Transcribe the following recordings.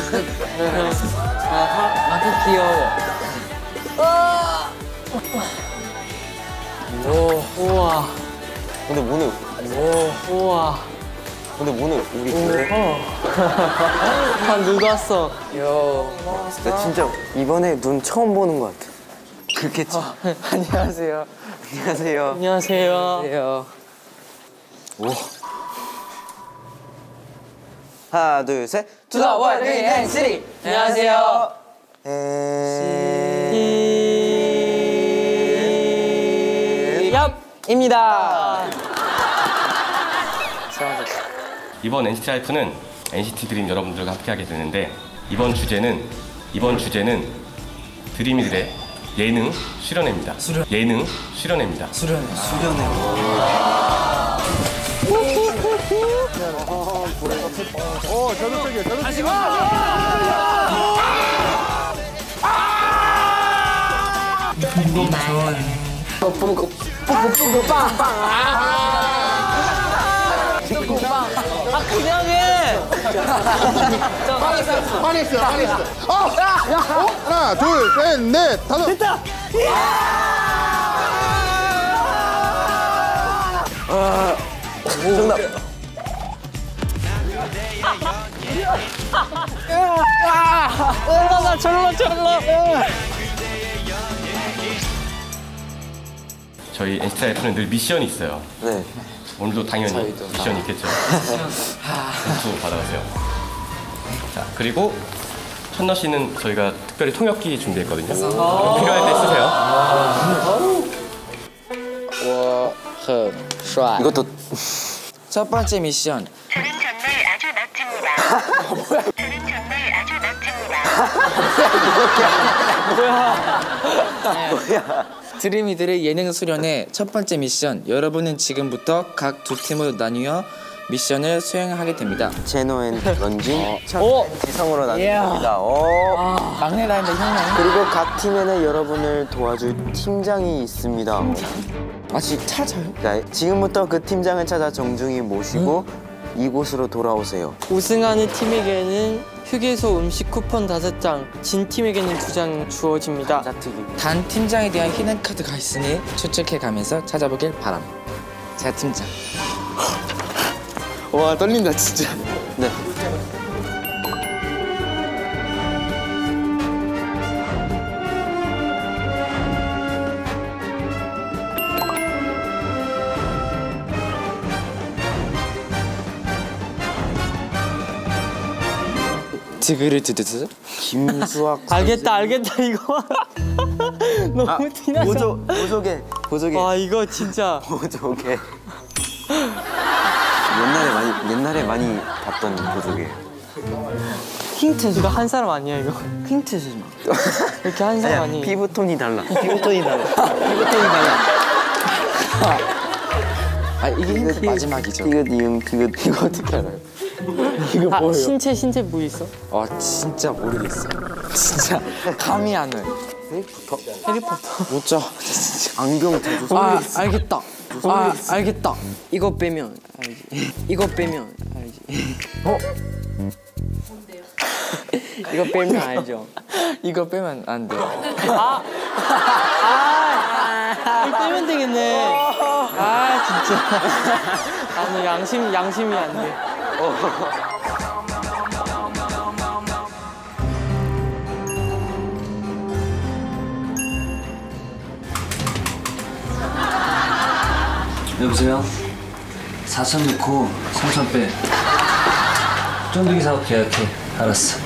아, 귀여워. 오, 우와. 근데 문을 우와. 근데 문을 우리 그래? 다 늙었어. 나 진짜 이번에 눈 처음 보는 것 같아. 그렇겠지? 안녕하세요. 안녕하세요. 안녕하세요. 안녕하세요. 오. 하나, 둘, 셋. 투더 원, 리, 앤, 쓰리. 안녕하세요. 입니다. 이번 NCT 라이프는 NCT 드림 여러분들과 함께하게 되는데 이번 주제는 드림이들의 예능 수련회입니다. 예능 수련회입니다. 수련회. 저도 다시 그냥 해. 화냈어. 하나, 둘, 셋, 넷, 다섯. 됐다. 정답. 올라가 절로. 저희 NCT 라이프는 늘 미션이 있어요. 네. 오늘도 당연히 미션이 있겠죠. 점수 받아가세요. 자, 그리고 천너 씨는 저희가 특별히 통역기 준비했거든요. 필요할 때 쓰세요. 이것도 첫 번째 미션. 저는 정말 아주 멋집니다. 저는 정말 아주 멋집니다. 뭐야? 드림이들의 예능 수련회 첫 번째 미션. 여러분은 지금부터 각 두 팀으로 나뉘어 미션을 수행하게 됩니다. 제노 앤 런쥔 오! 지성으로 나눕니다. 막내 라인더 형님. 그리고 각 팀에는 여러분을 도와줄 팀장이 있습니다. 아직 찾아요? 자, 지금부터 그 팀장을 찾아 정중히 모시고 이곳으로 돌아오세요. 우승하는 팀에게는 휴게소 음식 쿠폰 5장, 진 팀에게는 2장 주어집니다. 단 팀장에 대한 히든 카드가 있으니 추측해가면서 찾아보길 바람. 제가 팀장. 와, 떨린다 진짜. 네. 드그르드드드. 김수학 알겠다 이거. 너무 티나죠? 보조개. 와, 이거 진짜. 보조개. 옛날에 많이 봤던 보조개. 힌트 이거 한 사람 아니야 이거? 힌트 주지 마. 이렇게 한 사람 아니야. 피부톤이 달라. 아, 이게 힌트 마지막이죠. 이거 어떻게 알아요? 이거 아, 뭐예요? 신체 뭐 있어? 진짜 모르겠어. 진짜 감이 안 와요. 해리포터. 못 자. 진짜. 안경 제조. 알겠다. 알겠다. 이거 빼면 알지. 이거 빼면 알지. 뭔데요? 이거 빼면 알죠. 이거 빼면 안 돼요. 이거 빼면 되겠네. 진짜. 너 양심이 안 돼. 여보세요? 4천 넣고 3천 빼. 쫀득이 사업 계약해. 알았어.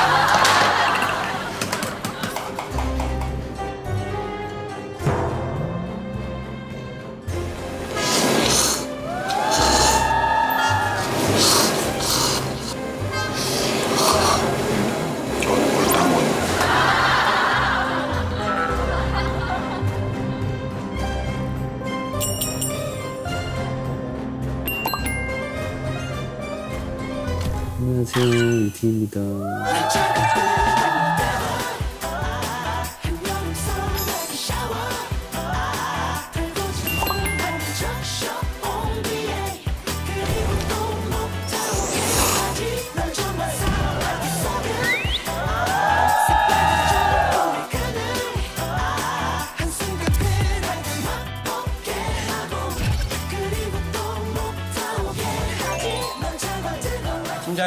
안녕하세요, 유팅입니다.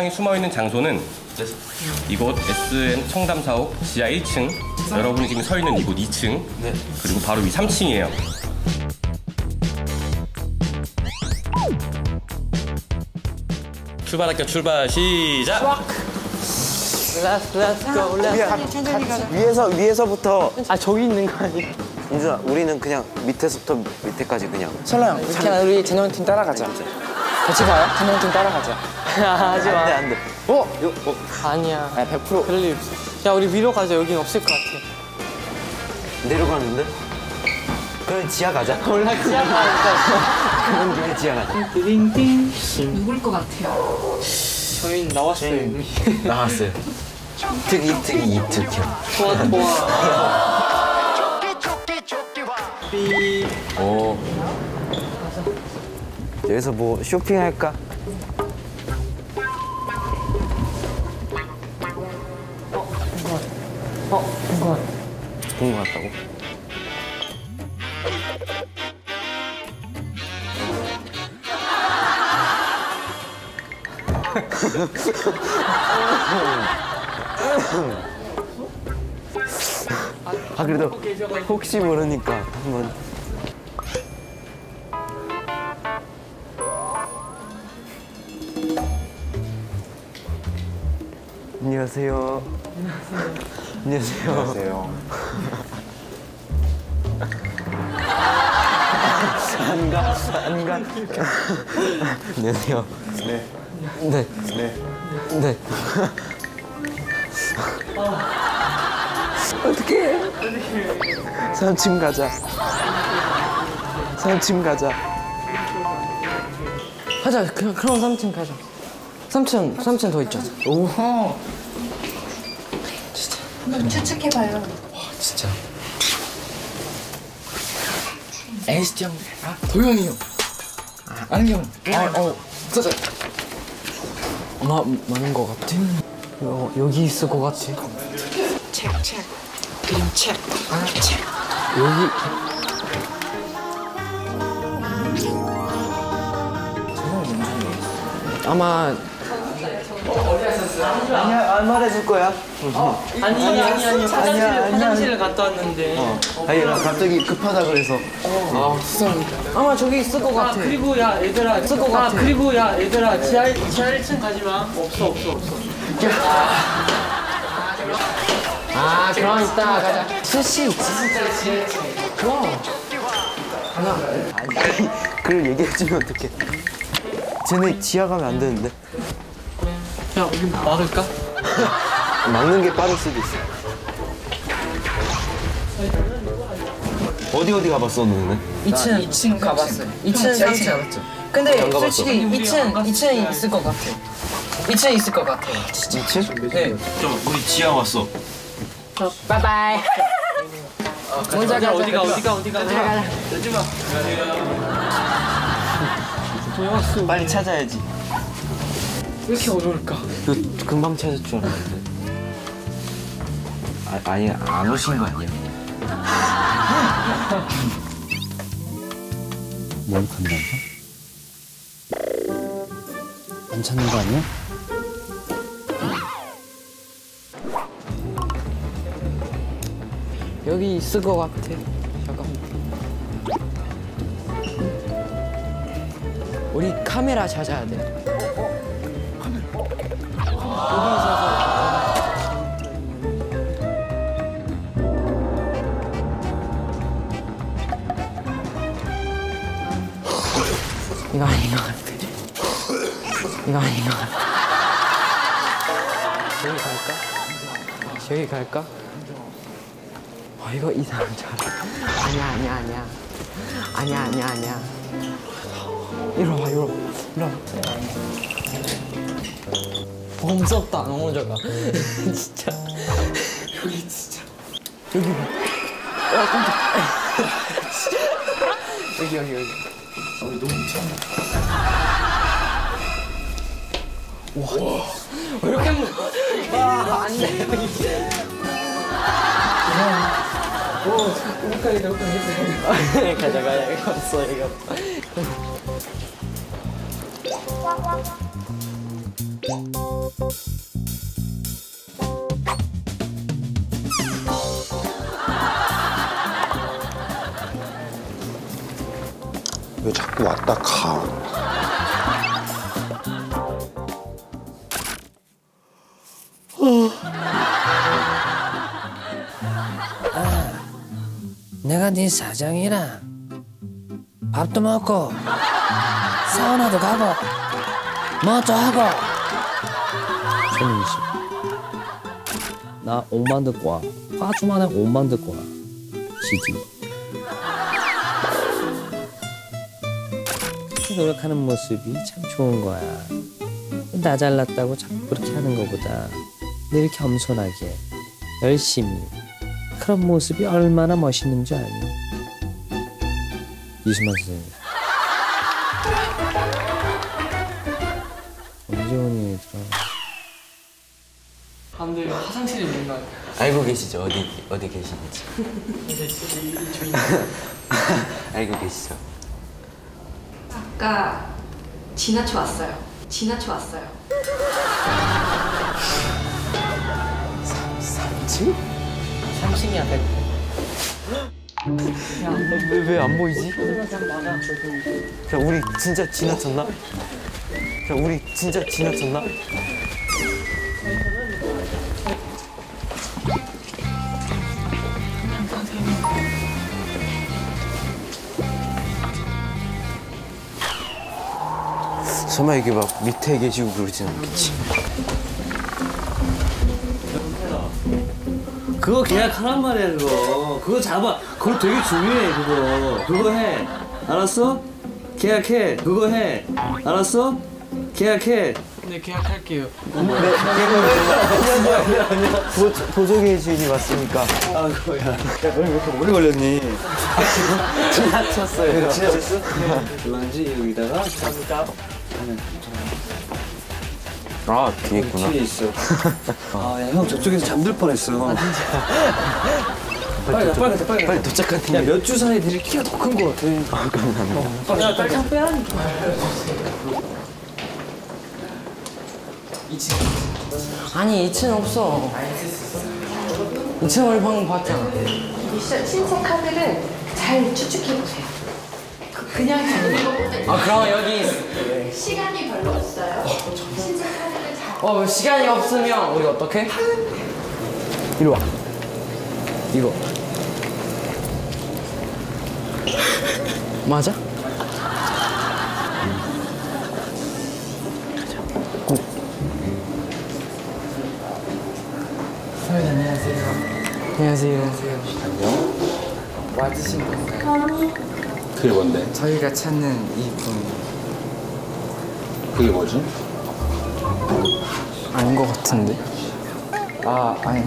사장이 숨어있는 장소는 이곳 SN 청담사옥 지하 1층, 여러분이 지금 서 있는 이곳 2층, 그리고 바로 위 3층이에요. 출발할게요. 출발 시작. Let's go. 천천히 가자. 위에서부터. 아 저기 있는 거 아니야? 인준아, 우리는 그냥 밑에서부터 밑에까지 그냥. 설라 형, 그냥 우리 재능팀 따라가자. 같이 가요? 재능팀 따라가자. 하지 마. 안 돼. 아니야. 아, 100%. 그럴 리 없어. 야 우리 위로 가자. 여긴 없을 것 같아. 내려가는데? 그럼 지하 가자. 몰라 지하가 그럼 그냥 지하 가자. 띵띵. 누굴 것 같아요? 저희 나왔어요 이미. 나왔어요. 이특이요. 좋아. 오. 여기서 뭐 쇼핑할까? 본 거 같다고? 아 그래도 혹시 모르니까 한번. 안녕하세요. 안녕하세요. 안녕하세요. 안 가. 안녕하세요. 네. 네. 어떡해. 3층 가자. 3층 가자. 가자. 그럼 3층 가자. 3층 더 있잖아. 오. 한번 추측해봐요. 진짜. NCT 형. 아, 도영이 형. 아, 안경. 진짜. 많은 것 같아. 여기 있을 것 같아. 책. 그림 책. 책. 여기. 아마 아니야, 안 말해줄 거야. 아니 화장실을 갔다 왔는데. 아니, 나 갑자기 급하다 그래서. 아마 저기 있을 것 같아. 그리고 야 얘들아 있을 것 같아. 그리고 야 얘들아 지하 1층 가지 마. 없어. 아 그럼 이따 가자. 수시. 좋아. 그걸 얘기해주면 어떡해. 쟤네 지하 가면 안 되는데. 야 우리 막을까? 막는 게 빠를 수도 있어. 어디 가봤어, 너는? 2층 가봤어요. 2층 3층 가봤죠. 근데 솔직히 2층 있을 것 같아. 2층 있을 것 같아요. 2층? 네. 좀 우리 지하 왔어. 바이바이. 먼저 가자. 어디가? 빨리 찾아야지. 왜 이렇게 어려울까? 이거 금방 찾을 줄 알았는데. 아니, 안 오신 거 아니야? 뭘 간단가? 안 찾는 거 아니야? 여기 있을 것 같아. 잠깐. 우리 카메라 찾아야 돼. 이거 아닌 것 같아. 저기 갈까? 이거 이상한 줄 알아. 아니야. 이리 와. 무섭다, 너무 작아. 진짜. 여기 진짜. 여기 봐. 야, 깜짝. 여기. 너무 무서워. 와. 왜 이렇게 무서워? 안 돼. 가자. 이거 없어. 왜 자꾸 왔다 가? 내가 네 사장이라 밥도 먹고 사우나도 가고 뭐도 하고. 손인식. 나 5만 듣고 와. 화주만에 5만 듣고 와. CD. 그렇게 노력하는 모습이 참 좋은 거야. 나 잘났다고 자꾸 그렇게 하는 거보다 늘 겸손하게 열심히 그런 모습이 얼마나 멋있는 줄 아니? 이수만 선생님. 언제 오니 얘들아? 감독님 화장실이 뭔가. 알고 계시죠? 어디 계시는지. 알고 계시죠? 아까 지나쳐 왔어요. 지나쳐 왔어요. 3층? 3층이 앞에. 왜 안 보이지? 자, 우리 진짜 지나쳤나? 자, 우리 진짜 지나쳤나? 설마 이게 막 밑에 계시고 그러진 않겠지? 그거 계약하란 말이야 그거. 그거 잡아. 그거 되게 중요해 그거. 그거 해. 알았어? 계약해. 그거 해. 알았어? 계약해. 네, 계약할게요. 보조개 주인이 왔으니까. 아 그거야. 야 너는 왜 이렇게 오래 걸렸니? 지나쳤어요. 지나쳤어? 얼마인지 여기다가 감사합니다. 아, 뒤에 있구나. 뒤에 있어. 아, 야, 형 저쪽에서 잠들 뻔했어. 빨리 가. 빨리 도착한 팀. 야, 몇 주 사이에 되게 키가 더 큰 거 같아. 아, 감사합니다. 빨리 빼라니까. 아니 2층 없어. 2층 우리 방금 봤잖아. 미션 신체 카드를 잘 추측해 보세요. 그냥 잡는 것보다 아 그럼 여기 시간이 별로 없어요. 신체 카드를 잘. 시간이 없으면 우리 어떻게? 이리 와. 이거. 맞아? 선생님 안녕하세요. 안녕하세요. 안녕. 와주신 건가요? 그게 뭔데? 저희가 찾는 이분 그게 뭐지? 아닌 것 같은데? 아니.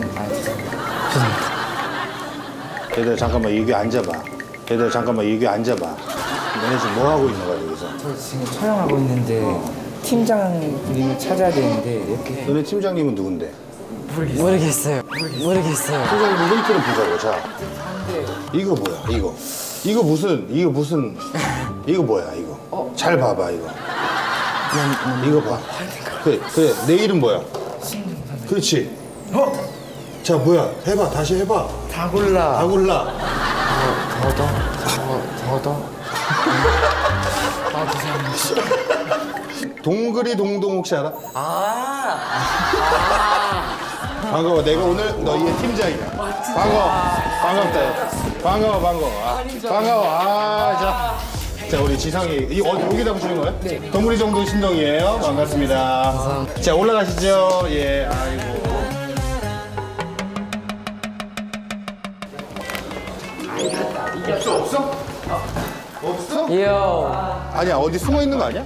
얘들 잠깐만 여기 앉아봐. 얘들 잠깐만 여기 앉아봐. 너네 지금 뭐 하고 있는 거야 여기서? 저 지금 촬영하고 있는데 팀장님을 찾아야 되는데 이렇게 너네 팀장님은 누군데? 모르겠어요. 팀장님 이름표를 보자고. 자, 이거 뭐야? 이거 무슨 이거 뭐야 이거? 잘 봐봐 이거. 이거 봐. 그래 내 이름 뭐야? 그렇지. 자 뭐야? 해봐 다시 해봐. 다 골라. 더더. 동그리 동동 혹시 알아? 반가워. 내가 오늘 너희의 팀장이야. 반갑다. 반가워. 반가워. 자 우리 지상이 여기다 붙이는 거야? 네. 동그리 정도 신동이에요. 반갑습니다. 감사합니다. 자 올라가시죠. 예. 아이고. 이게 없어? 없어? 이요. 아니야 어디 숨어 있는 거 아니야?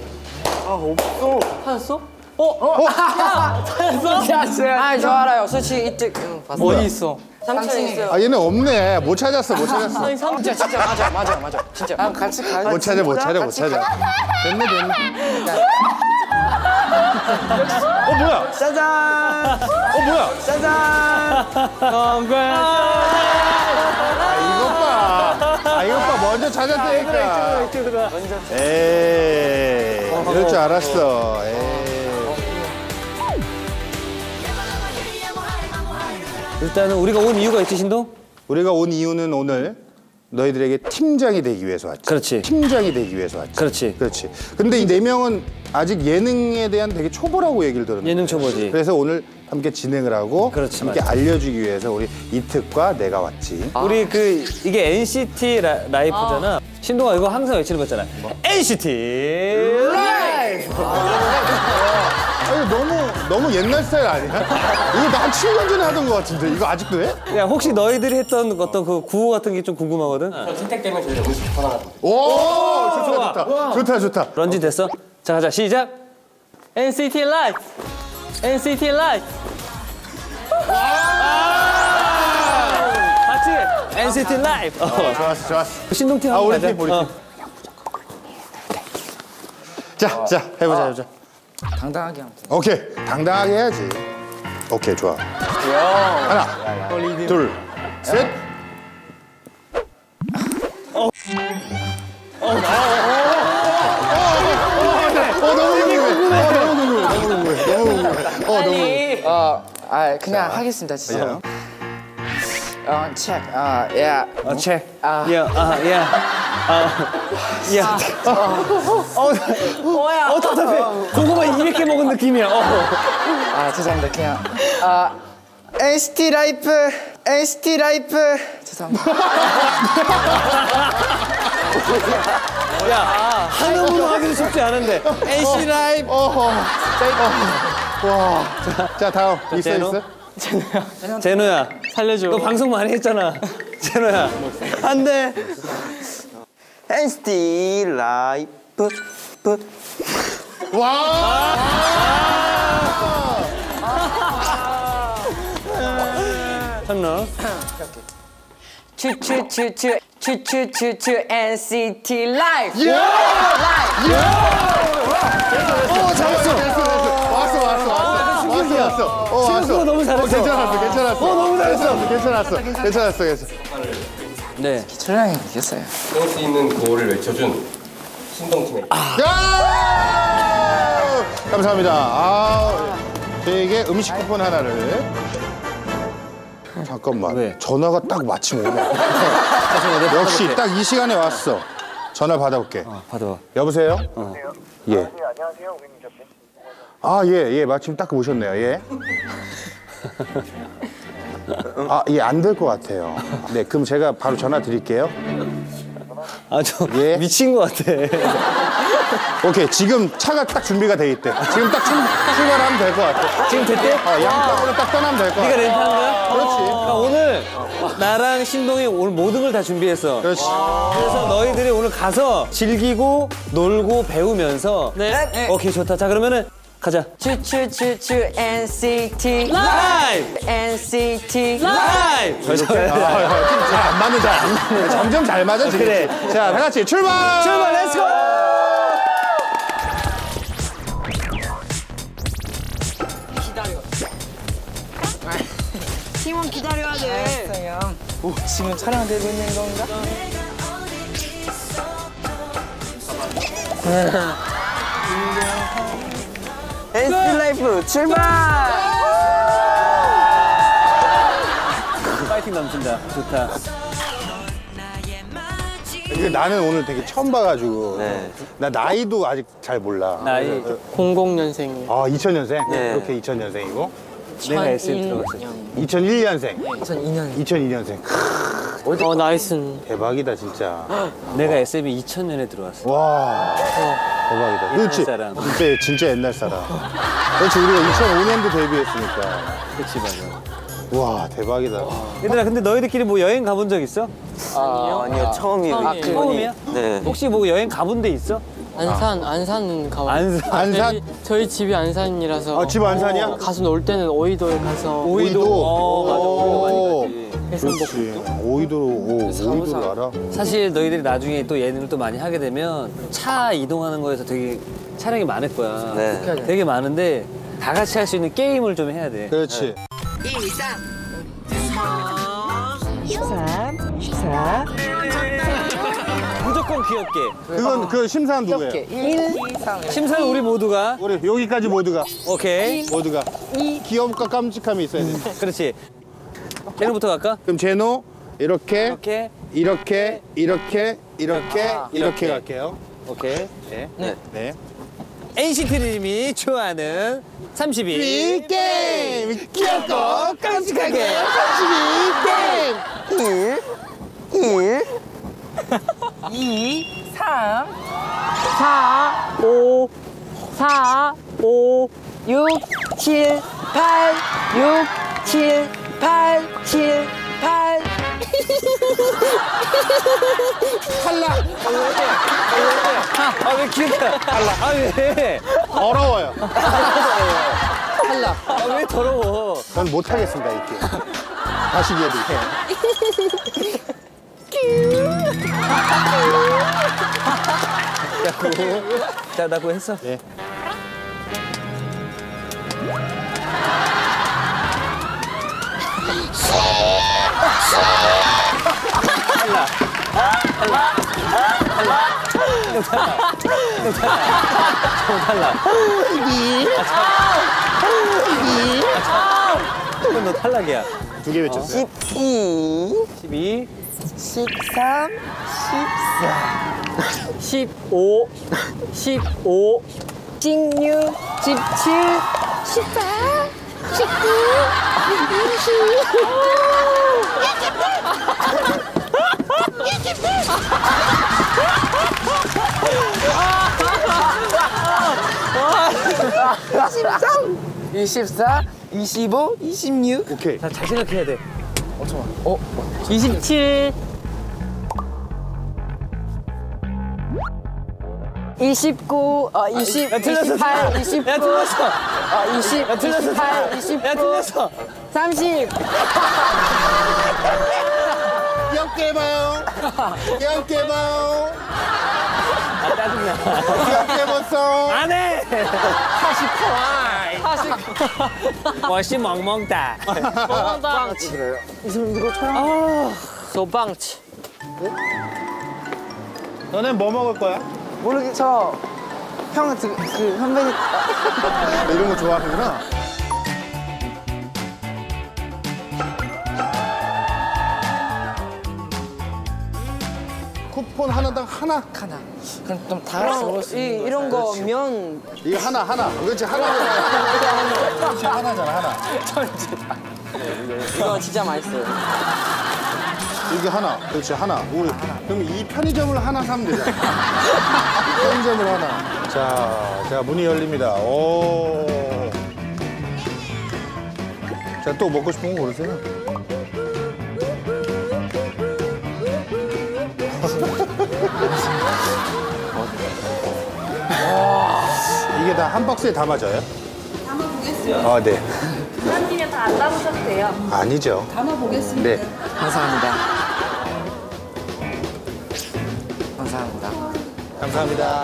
찾았어? 찾았어? 아, 저 알아요. 솔직히 이때 봤어요. 어디 있어? 3층에 있어요. 아 얘네 없네. 못 찾았어. 진짜 맞아. 진짜. 아, 같이 가요. 못 찾아. 됐네. 뭐야? 짜잔. 뭐야? 짜잔. 이것 봐. 먼저 찾았다니까. 에이, 이럴 줄 알았어. 에이. 일단은 우리가 온 이유가 있지, 신동? 우리가 온 이유는 오늘 너희들에게 팀장이 되기 위해서 왔지. 그렇지. 팀장이 되기 위해서 왔지. 그렇지. 그렇지. 근데 이 4명은 아직 예능에 대한 되게 초보라고 얘기를 들었는데. 예능 초보지. 그래서 오늘 함께 진행을 하고 그렇지, 함께 맞아. 알려주기 위해서 우리 이특과 내가 왔지. 우리 이게 NCT 라이프잖아. 신동아 이거 항상 외치는 거 있잖아. NCT 라이프! 아니, 너무 옛날 스타일 아니야? 이거 나 한 7년 전에 하던 것 같은데 이거 아직도 해? 야, 혹시 너희들이 했던 어떤 그 구호 같은 게 좀 궁금하거든? 선택되면 저희가 음식 하나. 오, 좋다. 런쥔 됐어? 자, 가자, 시작! NCT 라이프. NCT 라이프. 같이! NCT 라이프! 좋았어. 신동팀 한번 우리 가자. 팀, 우리 팀. 자, 해보자. 당당하게 하면 돼. 오케이, 당당하게 해야지. 오케이, 좋아. 하나, 둘, 셋. 그냥 하겠습니다, 진짜. 체크. 체크. 뭐야? 답답해. 고구마 200개 먹은 느낌이야. 죄송합니다. 그냥 NCT 라이프. 죄송합니다. 야, 한음으로 하기는 쉽지 않은데. NCT 라이프. 와. 자, 다음. 있어. 제노야. 살려줘. 너 방송 많이 했잖아. 제노야. 안 돼. NCT 라이프. 찬나. 추추추추 NCT 라이프. 왔어. 너무 잘했어. 괜찮았어. 네. 철량이 이겼어요. 할 수 있는 구호를 외쳐준 신동팀에. 감사합니다. 저에게 음식 쿠폰 하나를. 잠깐만. 왜? 전화가 딱 마침 오네. 역시 딱 이 시간에 왔어. 전화 받아볼게. 받아봐. 여보세요? 예. 안녕하세요, 고객님. 예. 마침 딱 오셨네요. 예. 안 될 것 같아요. 네, 그럼 제가 바로 전화 드릴게요. 예. 미친 것 같아. 오케이, 지금 차가 딱 준비가 돼 있대. 지금 딱 출발하면 될 것 같아. 지금 됐대? 양방으로 딱 떠나면 될 것 같아. 네가 렌트한 거야? 그렇지. 그러니까 오늘 나랑 신동이 오늘 모든 걸 다 준비했어. 그렇지. 그래서 너희들이 오늘 가서 즐기고 놀고 배우면서. 네. 오케이, 좋다. 자, 그러면은 가자. 추추추추 NCT 라이브! NCT 라이브! 잘안 맞는. 점점 잘 맞아, 지금. 그래. 자, 다 같이 출발! 출발, 렛츠고! 팀원 기다려야 돼. 오, 지금 촬영되고 있는 건가? NCT 라이프 출발! 파이팅 넘친다. 좋다. 이게 나는 오늘 되게 처음 봐가지고. 나 나이도 아직 잘 몰라. 나이 00년생이에요. 2000년생? 그렇게 2000년생이고. 내가 SM 들어갔어. 2001년생. 2002년. 2002년생. 나이스는. 대박이다, 진짜. 내가 SM이 2000년에 들어왔어. 와. 대박이다. 그렇지. 사람. 진짜 옛날 사람. 그렇지, 우리가 2005년도 데뷔했으니까. 그치, 맞아. 와, 대박이다. 얘들아, 근데 너희들끼리 뭐 여행 가본 적 있어? 아니요, 처음이에요. 처음이야? 네. 혹시 뭐 여행 가본 데 있어? 안산 가봐요. 안산? 저희 집이 안산이라서. 집 안산이야? 가서 놀 때는 오이도에 가서. 오이도. 맞아, 오이도 많이 가지. 그렇지. 오이도를 알아? 사실 너희들이 나중에 또 예능을 또 많이 하게 되면 차 이동하는 거에서 되게 촬영이 많을 거야. 되게 많은데 다 같이 할 수 있는 게임을 좀 해야 돼. 그렇지. 14. 무조건 귀엽게. 그 심사는 누구예요? 1, 3. 심사는 우리 모두가. 우리 여기까지 모두가. 오케이. 모두가. 귀여움과 깜찍함이 있어야 돼. 그렇지. 제노부터 갈까? 그럼 제노 이렇게 이렇게. 이렇게 갈게요. 오케이. 네. 네. NCT님이 좋아하는 32 이 게임 귀엽고 깜찍하게 32 게임 2, 3, 4, 5, 4, 5, 6, 7, 8, 6, 7, 8, 7, 8. 탈락. 아 왜 귀엽다 탈락 아 왜 어려워요. 탈락 아 왜 더러워 전 못하겠습니다 이 게임. 다시 기회 드릴게요. 자, 나 그거 했어. 네. 너 탈락이야. 2개 외쳤어요. 12, 13, 14, 15, 16, 17, 18, 24, 25, 26. 오케이. 자, 잘 생각해야 돼. 27, 29, 20, 야, 틀렸어. 28, 29, 야, 틀렸어. 20, 야, 틀렸어. 28, 29, 야, 틀렸어. 30. 귀엽게 해봐요. 귀엽게 해봐요. 아, 짜증나. 귀엽게 해봤어. 안 해! 我是萌萌哒. 빵치. 이 사람 누가 쳐요? 소빵치. 너네 뭐 먹을 거야? 모르겠어. 형, 그 선배님. 이런 거 좋아하는구나. 쿠폰 하나당 하나. 그럼 좀 다 같이 먹을 수 있는 이런 거 면. 이거 하나. 그렇지 하나잖아. 그렇지 하나잖아 하나. 이거 진짜 맛있어요. 이게 하나. 그렇지 하나. 우리 그럼 이 편의점을 하나 사면 되잖아. 편의점을 하나. 자 문이 열립니다. 오. 자 또 먹고 싶은 거 고르세요. 이게 다 한 박스에 다 맞아요? 담아보겠습니다. 아, 네. 사람들이 다 안 담으셔도 돼요. 아니죠. 담아보겠습니다. 네. 감사합니다. 감사합니다. 감사합니다.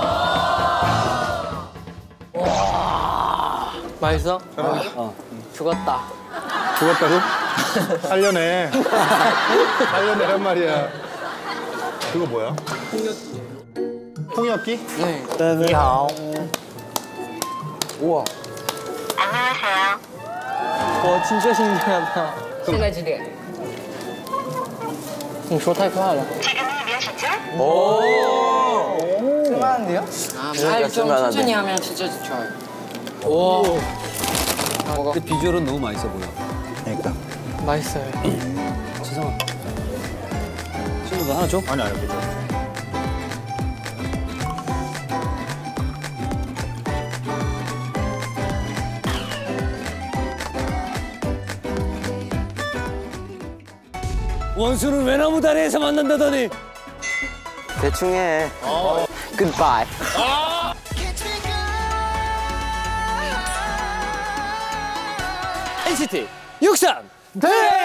맛있어? 죽었다. 죽었다고? 살려내. 살려내란 말이야. 그거 뭐야? 통역기? 네. 니하오. 우와. 안녕하세요. 와, 진짜 신기하다. 现在几点？你说太快了。 지금이 몇 시죠? 쓸만한데요? 잘 좀 천천히 하면 진짜 좋아요. 오. 근데 비주얼은 너무 맛있어 보여. 그러니까. 맛있어요. 세상아. 친구 너 하나 줘? 아니, 그죠. 원수는 외나무 다리에서 만난다더니. 대충 해. Goodbye. NCT 63 대